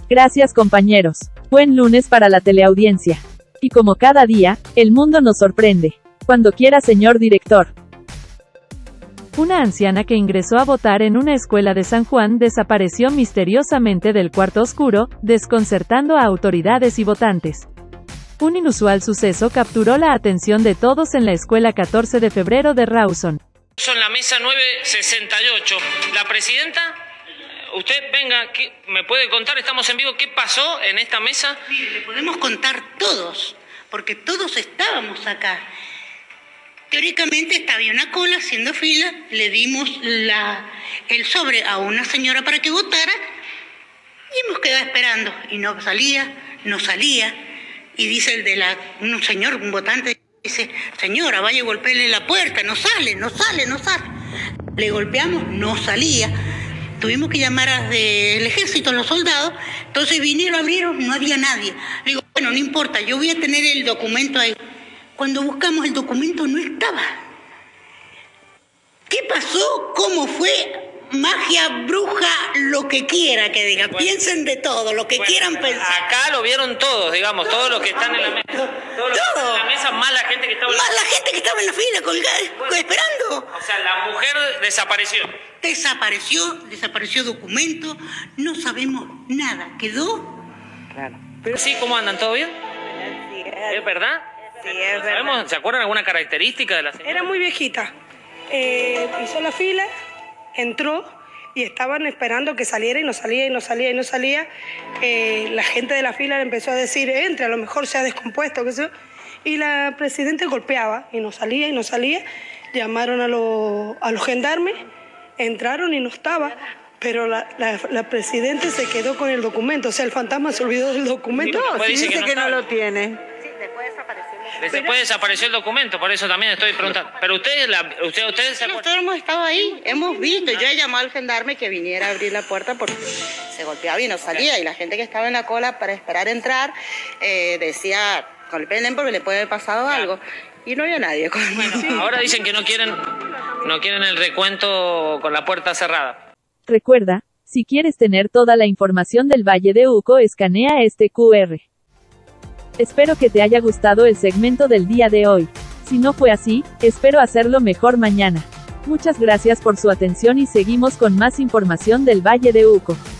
Gracias compañeros. Buen lunes para la teleaudiencia. Y como cada día, el mundo nos sorprende. Cuando quiera, señor director. Una anciana que ingresó a votar en una escuela de San Juan desapareció misteriosamente del cuarto oscuro, desconcertando a autoridades y votantes. Un inusual suceso capturó la atención de todos en la escuela 14 de febrero de Rawson. En la mesa 968, la presidenta, usted venga, ¿me puede contar? Estamos en vivo, ¿qué pasó en esta mesa? Mire, le podemos contar todos, porque todos estábamos acá. Teóricamente había una cola haciendo fila, le dimos el sobre a una señora para que votara y hemos quedado esperando y no salía. Y dice un señor, un votante, dice, señora, vaya y golpéele la puerta, no sale. Le golpeamos, no salía. Tuvimos que llamar del ejército, a los soldados, entonces vinieron, abrieron, no había nadie. Le digo, bueno, no importa, yo voy a tener el documento ahí. Cuando buscamos el documento no estaba. ¿Qué pasó? ¿Cómo fue? Magia, bruja, lo que quiera que diga. Bueno, piensen de todo, lo que quieran pensar. Acá lo vieron todos, digamos, todos los que están en la mesa. Todos los que están en la mesa, más la gente que estaba en la fila. Más la gente que estaba en la fila, colgada, esperando. O sea, la mujer desapareció. Desapareció documento, no sabemos nada. ¿Quedó? Claro. Pero sí, ¿cómo andan? ¿Todo bien? Sí, ¿Es verdad? Sí, es verdad. ¿Se acuerdan alguna característica de la señora? Era muy viejita. Hizo la fila, entró y estaban esperando que saliera y no salía. La gente de la fila le empezó a decir, entre, a lo mejor se ha descompuesto, qué sé yo. Y la presidenta golpeaba y no salía. Llamaron a los gendarmes, entraron y no estaba. Pero la presidenta se quedó con el documento, o sea, el fantasma se olvidó del documento. No, sí, dice que no lo tiene. Sí, después desapareció el documento, por eso también estoy preguntando. Pero ustedes se acuerdan. Nosotros hemos estado ahí, hemos visto. Yo he llamado al gendarme que viniera a abrir la puerta porque se golpeaba y no salía. Y la gente que estaba en la cola para esperar entrar decía, golpeen porque le puede haber pasado algo. Y no había nadie. Bueno, ahora dicen que no quieren el recuento con la puerta cerrada. Recuerda, si quieres tener toda la información del Valle de Uco, escanea este QR. Espero que te haya gustado el segmento del día de hoy. Si no fue así, espero hacerlo mejor mañana. Muchas gracias por su atención y seguimos con más información del Valle de Uco.